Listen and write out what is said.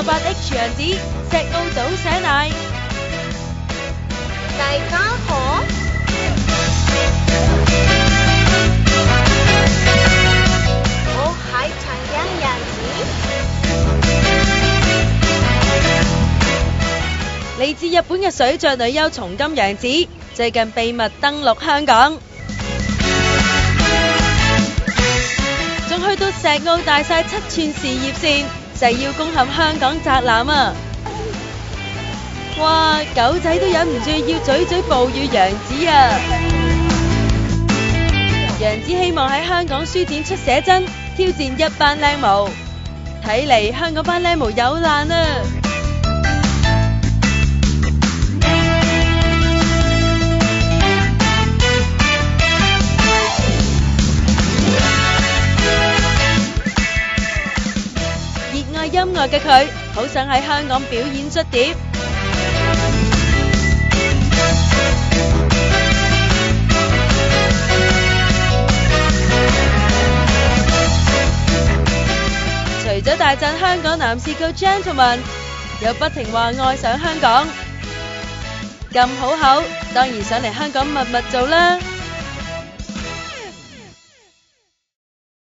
8H 楊紫石澳島寫奶。 大家好，我係陳欣楊紫。 嚟自日本嘅水著女優松金楊紫最近秘密登陸香港，仲去到石澳大曬7寸事業線，誓要攻陷香港宅男啊！哇，狗仔都忍唔住要嘴嘴哺乳楊紫啊！楊紫希望喺香港書展出寫真，挑戰一班靚模。睇嚟香港班靚模有難啊！熱愛音樂嘅佢，好想喺香港表演捽碟。除咗大讚香港男士夠 gentleman， 又不停話愛上香港，咁好口，當然想嚟香港密密做啦。